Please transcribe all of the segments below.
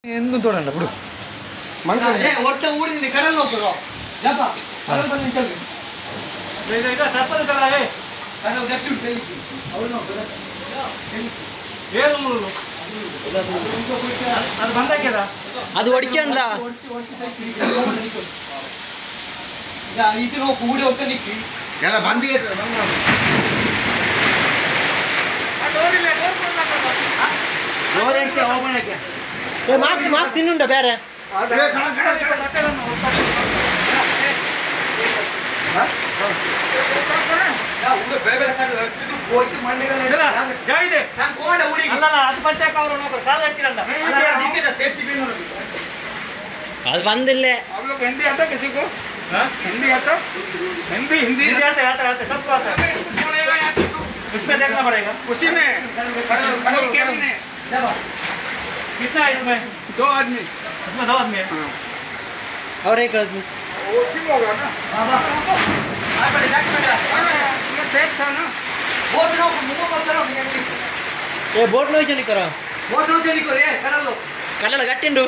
ಎಂದು ತೋಡಣ್ಣ ಬಿಡು ಒಟ್ಟ ಊರಿನ ಕಡಲ್ ಹೋಗ್ತದೋ ಜಪ ಕಡಲ್ ಬಂದು ನಿಂಚಲ್ಲಿ ಈಗ ತಪ್ಪದ ಕಡ ಕಡಲ್ ಗಟ್ಟಿ ಉಂಟು ಅವನು ಏನು ಅದು ಬಂದಾಕ್ಯದ ಅದು ಹೊಡಿಕೊಂಡ್ಲ ಇದು ನಾವು ಕೂಡಿ ಹೋಗ್ತಾ ನಿಕ್ಕಿ ಎಲ್ಲ ಬಂದಿಗೆ ಮಾರ್ಕ್ಸ್ ಮಾರ್ಕ್ಸ್ ಇನ್ನುಂಡ ಬೇರೆ ಅದು ಬಂದಿಲ್ಲೇ हिंदी आता किसी को हिंदी आता हिंदी हिंदी आता आता आता सबको आता इसमें देखना पड़ेगा उसी में कितना है इसमें 2 आदमी इसमें 2 आदमी है और एक आदमी वो ठीक होगा ना ये सेट था ना बोट नो मुंह को चलो ए बोट नो चली करो बोट नो चली करो रे कಡಲು ಕಡಲ ಗಟ್ಟಿಂಡು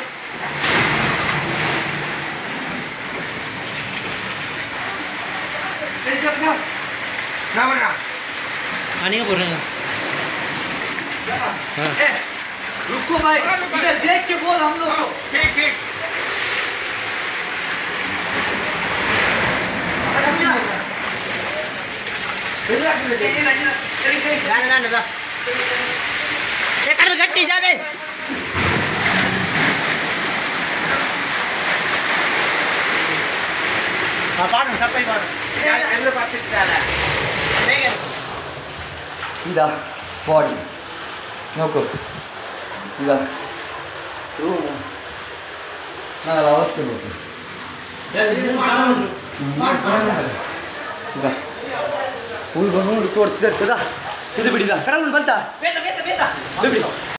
आने बोल रहे हैं रुको भाई इधर देख के बोल हम लोग को ठीक ठीक गट्टी जावे इदा बॉडी नोको इदा रूम ना अवस्थे बोलते इदा फुल बनूंड तोड़सिदर कदा ಇದು ಬಿಡಿದ ಕಡಲ್ ಬಂತ ಬೇತ ಬೇತ ಬೇತ ಬಿಡಿ